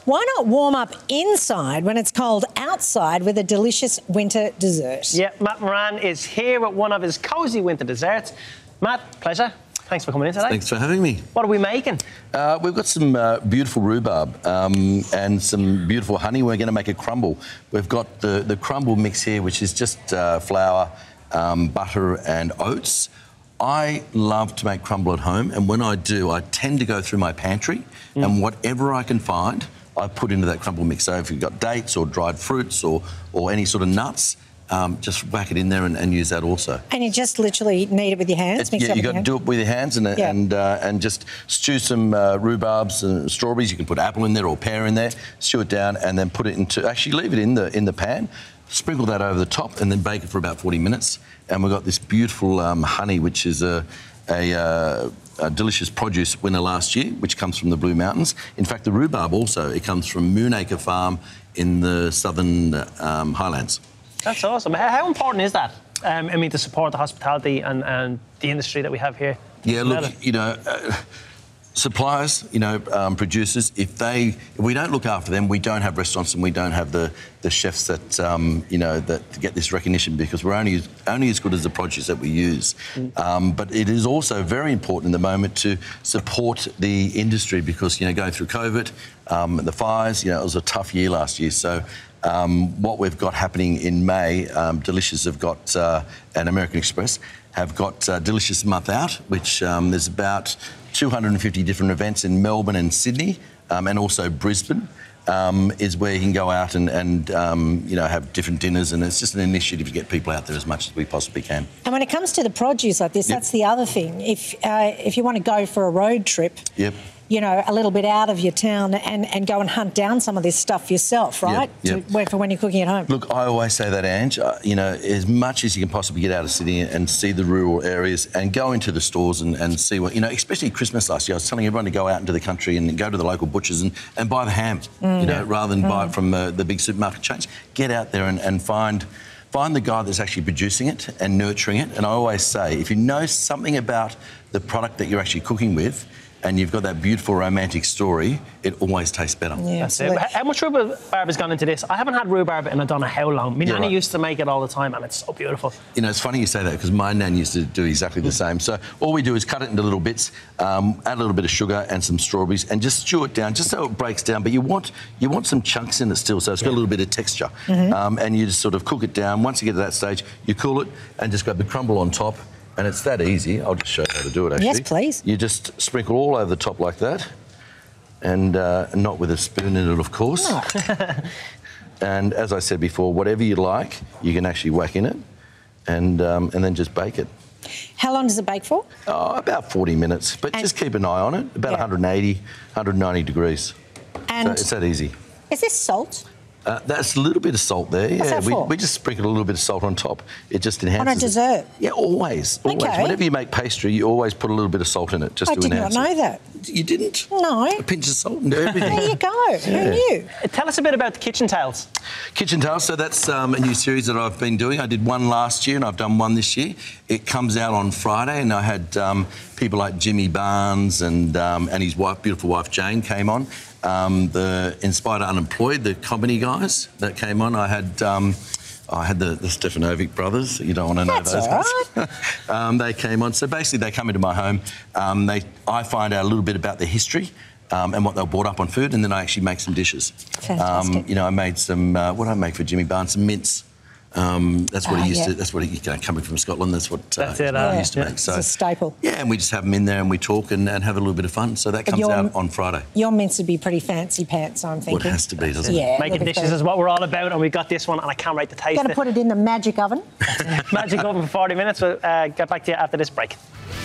Why not warm up inside when it's cold outside with a delicious winter dessert? Yeah, Matt Moran is here with one of his cosy winter desserts. Matt, pleasure. Thanks for coming in today. Thanks for having me. What are we making? We've got some beautiful rhubarb and some beautiful honey. We're going to make a crumble. We've got the crumble mix here, which is just flour, butter and oats. I love to make crumble at home, and when I do, I tend to go through my pantry and whatever I can find, I put into that crumble mix. So if you've got dates or dried fruits or any sort of nuts, just whack it in there and use that also. And you just literally knead it with your hands? Yeah, you've got to do it with your hands and just stew some rhubarbs and strawberries. You can put apple in there or pear in there, stew it down and then put it into... Actually, leave it in the pan, sprinkle that over the top and then bake it for about 40 minutes. And we've got this beautiful honey, which is a delicious produce winner last year, which comes from the Blue Mountains. In fact, the rhubarb also, it comes from Moonacre Farm in the southern Highlands. That's awesome. How important is that? I mean, to support the hospitality and the industry that we have here. Yeah, look, you know, suppliers, you know, producers, if we don't look after them, we don't have restaurants and we don't have the chefs that, you know, that get this recognition, because we're only as good as the produce that we use. But it is also very important in the moment to support the industry because, you know, going through COVID, the fires, you know, it was a tough year last year. So what we've got happening in May, Delicious have got, and American Express have got Delicious Month Out, which there's about 250 different events in Melbourne and Sydney, and also Brisbane, is where you can go out and you know, have different dinners, and it's just an initiative to get people out there as much as we possibly can. And when it comes to the produce like this, that's the other thing. If you want to go for a road trip, you know, a little bit out of your town and go and hunt down some of this stuff yourself, right? For when you're cooking at home. Look, I always say that, Ange, you know, as much as you can possibly get out of Sydney and see the rural areas and go into the stores and see what, you know, especially Christmas last year, I was telling everyone to go out into the country and go to the local butchers and buy the ham, you know, rather than buy it from the big supermarket chains. Get out there and find the guy that's actually producing it and nurturing it. And I always say, if you know something about the product that you're actually cooking with, and you've got that beautiful romantic story, it always tastes better. Yeah, that's it. How much rhubarb has gone into this? I haven't had rhubarb in I don't know how long. My nanny used to make it all the time, and it's so beautiful. You know, it's funny you say that, because my nan used to do exactly the same. So all we do is cut it into little bits, add a little bit of sugar and some strawberries, and just stew it down, just so it breaks down. But you want some chunks in it still, so it's got a little bit of texture. And you just sort of cook it down. Once you get to that stage, you cool it and just grab the crumble on top. And it's that easy. I'll just show you how to do it, actually. Yes, please. You just sprinkle all over the top like that, and not with a spoon in it, of course. No. And as I said before, whatever you like, you can actually whack in it, and then just bake it. How long does it bake for? Oh, about 40 minutes, but just keep an eye on it, about 180, 190 degrees. And so it's that easy. Is this salt? That's a little bit of salt there. What's that for? We just sprinkle a little bit of salt on top. It just enhances. On a dessert? Yeah, always. Okay. Whenever you make pastry, you always put a little bit of salt in it just to enhance it. I did not know that. You didn't? No. A pinch of salt and everything. There you go. Who knew? Tell us a bit about the kitchen tales. Kitchen tales. So that's a new series that I've been doing. I did one last year and I've done one this year. It comes out on Friday, and I had people like Jimmy Barnes and his wife, beautiful wife Jane, came on. The Inspired Unemployed, the comedy guys that came on. I had the Stefanovic brothers. You don't want to know those guys. Right. They came on. So basically, they come into my home. I find out a little bit about their history and what they were brought up on food, and then I actually make some dishes. Fantastic. You know, I made some. What did I make for Jimmy Barnes? Some mince. That's what he used to. That's what he, coming from Scotland. That's what he used to make. So it's a staple. Yeah, and we just have them in there and we talk and have a little bit of fun. So that comes out on Friday. Your mince would be pretty fancy pants, I'm thinking. Well, it has to be, doesn't it? Yeah. Making dishes is what we're all about, and we've got this one, and I can't wait to taste it. Going to put it in the magic oven. Magic oven for 40 minutes. We'll get back to you after this break.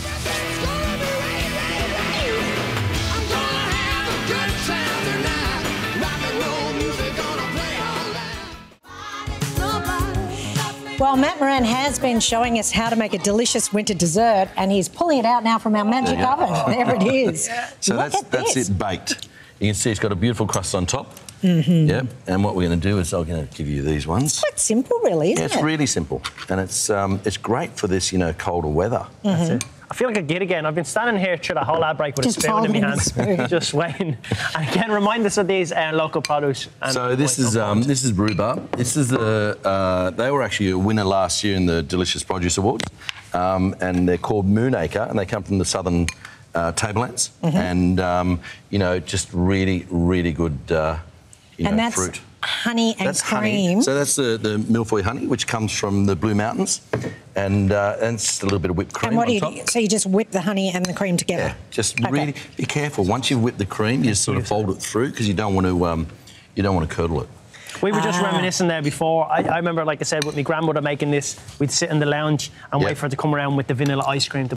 Well, Matt Moran has been showing us how to make a delicious winter dessert, and he's pulling it out now from our magic oven. There it is. So that's it baked. You can see it's got a beautiful crust on top. Yep. And what we're going to do is I'm going to give you these ones. It's quite simple, really, isn't it? Yeah, it's really simple, and it's great for this, you know, colder weather. That's it. I feel like a kid again. I've been standing here through the whole ad break with a spoon in my hands, just waiting. And again, remind us of these local produce. So this is Rhubarb. This is they were actually a winner last year in the Delicious Produce Awards, and they're called Moonacre, and they come from the southern tablelands, and you know, just really, really good, and that's fruit. Honey and that's cream. Honey. So that's the milfoil honey, which comes from the Blue Mountains, and just a little bit of whipped cream. And what do on you top. do? So you just whip the honey and the cream together? Yeah, just really be careful. Once you've whipped the cream, you just sort of fold it through because you don't want to curdle it. We were just reminiscing there before. I remember, like I said, with my grandmother making this, we'd sit in the lounge and wait for it to come around with the vanilla ice cream to